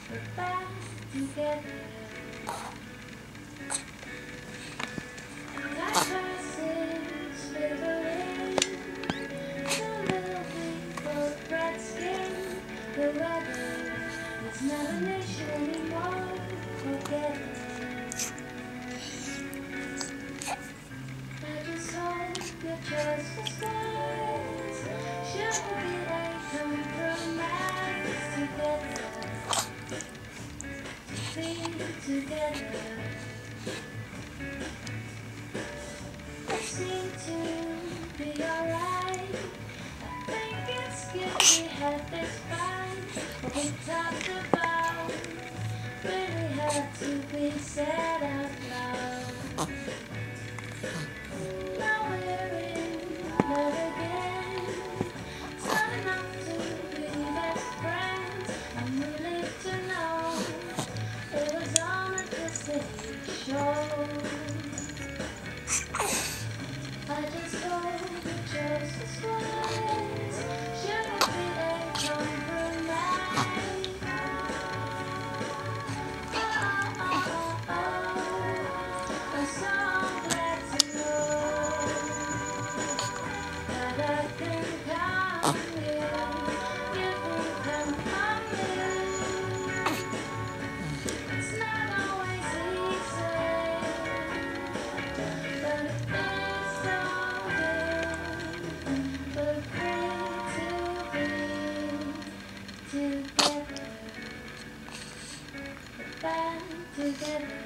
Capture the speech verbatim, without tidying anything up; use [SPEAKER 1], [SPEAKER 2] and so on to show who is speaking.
[SPEAKER 1] We're back together. And that person slithering, the little people, red skin, the weather is not an issue anymore. Forget it. I just hope you're just as wise. Should be a compromise together. Together, we seem to be alright. I think it's good we had this fight. What we talked about really had to be said out loud. Now we're in love again. It's not enough to be best friends. I'm relieved to know it was on a distant show. I just hope you chose this words. Should it be a compromise? Oh, oh, oh, oh. I'm so glad to know that I can count on you. You can count on me. It's not always easy, but it feels so good. We're free to be together. We're back together.